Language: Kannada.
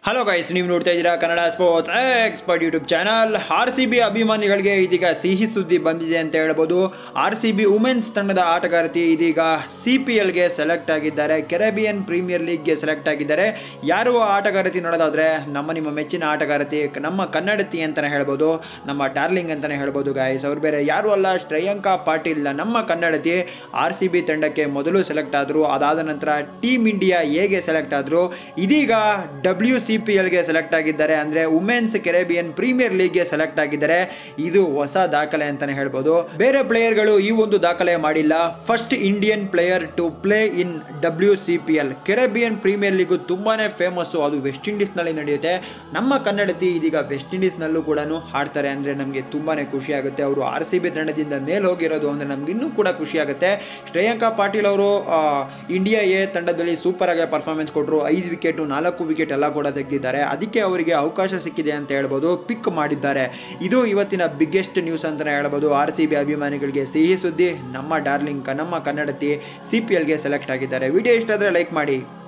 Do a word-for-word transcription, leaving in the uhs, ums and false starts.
ಹಲೋ ಗೈಸ್, ನೀವು ನೋಡ್ತಾ ಇದ್ದೀರಾ Kannada sports expert YouTube channel. R C B ಅಭಿಮಾನಿಗಳಿಗೆ ಇದೀಗ ಸಿಹಿ ಸುದ್ದಿ ಬಂದಿದೆ ಅಂತ ಹೇಳ್ಬೋದು. ಆರ್ ಸಿ ಬಿ ವುಮೆನ್ಸ್ ತಂಡದ ಆಟಗಾರ್ತಿ ಇದೀಗ ಸಿ ಪಿ ಎಲ್ಗೆ ಸೆಲೆಕ್ಟ್ ಆಗಿದ್ದಾರೆ. ಕೆರೆಬಿಯನ್ ಪ್ರೀಮಿಯರ್ ಲೀಗ್ಗೆ ಸೆಲೆಕ್ಟ್ ಆಗಿದ್ದಾರೆ. ಯಾರು ಆಟಗಾರತಿ ನೋಡೋದಾದ್ರೆ ನಮ್ಮ ನಿಮ್ಮ ಮೆಚ್ಚಿನ ಆಟಗಾರತಿ, ನಮ್ಮ ಕನ್ನಡತಿ ಅಂತಲೇ ಹೇಳ್ಬೋದು, ನಮ್ಮ ಡಾರ್ಲಿಂಗ್ ಅಂತಲೇ ಹೇಳ್ಬೋದು ಗೈಸ್. ಅವ್ರು ಬೇರೆ ಯಾರು ಅಲ್ಲ, ಶ್ರೇಯಾಂಕಾ ಪಾಟೀಲ್, ನಮ್ಮ ಕನ್ನಡತಿ. ಆರ್ ಸಿ ಬಿ ತಂಡಕ್ಕೆ ಮೊದಲು ಸೆಲೆಕ್ಟ್ ಆದರು, ಅದಾದ ನಂತರ ಟೀಮ್ ಇಂಡಿಯಾ ಎಗೆ ಸೆಲೆಕ್ಟ್ ಆದರು. ಇದೀಗ ಡಬ್ಲ್ಯೂ ಸಿ ಪಿ ಎಲ್ಗೆ ಸೆಲೆಕ್ಟ್ ಆಗಿದ್ದಾರೆ, ಅಂದರೆ ವುಮೆನ್ಸ್ ಕೆರೆಬಿಯನ್ ಪ್ರೀಮಿಯರ್ ಲೀಗ್ಗೆ ಸೆಲೆಕ್ಟ್ ಆಗಿದ್ದಾರೆ. ಇದು ಹೊಸ ದಾಖಲೆ ಅಂತಾನೆ ಹೇಳ್ಬೋದು. ಬೇರೆ ಪ್ಲೇಯರ್ಗಳು ಈ ಒಂದು ದಾಖಲೆ ಮಾಡಿಲ್ಲ. First Indian player to play in W C P L. Caribbean premier league ತುಂಬಾನೇ ಫೇಮಸ್ಸು, ಅದು ವೆಸ್ಟ್ ಇಂಡೀಸ್ನಲ್ಲಿ ನಡೆಯುತ್ತೆ. ನಮ್ಮ ಕನ್ನಡತಿ ಇದೀಗ ವೆಸ್ಟ್ ಇಂಡೀಸ್ನಲ್ಲೂ ಕೂಡ ಆಡ್ತಾರೆ, ಅಂದರೆ ನಮಗೆ ತುಂಬಾನೇ ಖುಷಿ ಆಗುತ್ತೆ. ಅವರು ಆರ್ ಸಿ ಬಿ ತಂಡದಿಂದ ಮೇಲೆ ಹೋಗಿರೋದು ಅಂದರೆ ನಮ್ಗೆ ಇನ್ನೂ ಕೂಡ ಖುಷಿ ಆಗುತ್ತೆ. ಶ್ರೇಯಾಂಕಾ ಪಾಟೀಲ್ ಅವರು ಇಂಡಿಯಾ ಎ ತಂಡದಲ್ಲಿ ಸೂಪರ್ ಆಗಿ ಪರ್ಫಾರ್ಮೆನ್ಸ್ ಕೊಟ್ಟರು. ಐದು ವಿಕೆಟು ನಾಲ್ಕು ವಿಕೆಟ್ ಎಲ್ಲ ಕೂಡ ತೆಗೆದಿದ್ದಾರೆ. ಅದಕ್ಕೆ ಅವರಿಗೆ ಅವಕಾಶ ಸಿಕ್ಕಿದೆ ಅಂತ ಹೇಳ್ಬೋದು, ಪಿಕ್ ಮಾಡಿದ್ದಾರೆ. ಇದು ಇವತ್ತಿನ ಬಿಗ್ಗೆಸ್ಟ್ ನ್ಯೂಸ್ ಅಂತಲೇ ಹೇಳ್ಬೋದು. ಆರ್ ಸಿ ಬಿ ಅಭಿಮಾನಿಗಳಿಗೆ ಸಿಹಿ ಸುದ್ದಿ, ನಮ್ಮ ಡಾರ್ಲಿಂಗ್ ನಮ್ಮ ಕನ್ನಡತಿ ಸಿ ಪಿ ಎಲ್ಗೆ ಸೆಲೆಕ್ಟ್ ಆಗಿದ್ದಾರೆ. ವಿಡಿಯೋ ಇಷ್ಟ ಆದರೆ ಲೈಕ್ ಮಾಡಿ.